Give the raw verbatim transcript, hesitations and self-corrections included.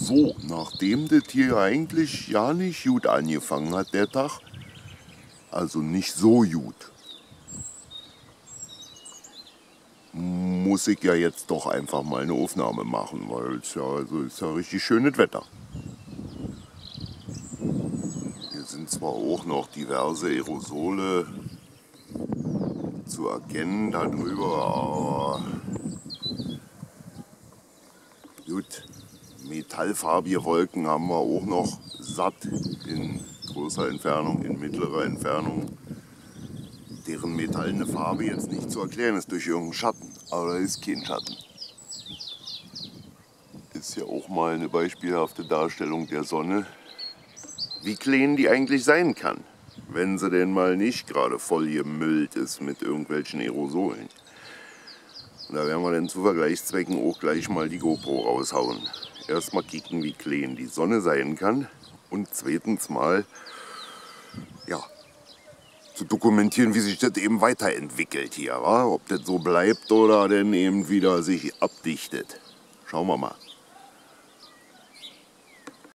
So, nachdem das hier eigentlich ja nicht gut angefangen hat, der Tag, also nicht so gut, muss ich ja jetzt doch einfach mal eine Aufnahme machen, weil es ja, also ist ja richtig schönes Wetter. Hier sind zwar auch noch diverse Aerosole zu erkennen darüber, aber gut, metallfarbige Wolken haben wir auch noch satt in großer Entfernung, in mittlerer Entfernung, deren metallene Farbe jetzt nicht zu erklären ist durch irgendeinen Schatten, aber da ist kein Schatten. Ist ja auch mal eine beispielhafte Darstellung der Sonne, wie klein die eigentlich sein kann, wenn sie denn mal nicht gerade voll gemüllt ist mit irgendwelchen Aerosolen. Und da werden wir dann zu Vergleichszwecken auch gleich mal die GoPro raushauen. Erstmal kicken, wie klein die Sonne sein kann und zweitens mal, ja, zu dokumentieren, wie sich das eben weiterentwickelt hier, wa? Ob das so bleibt oder dann eben wieder sich abdichtet. Schauen wir mal.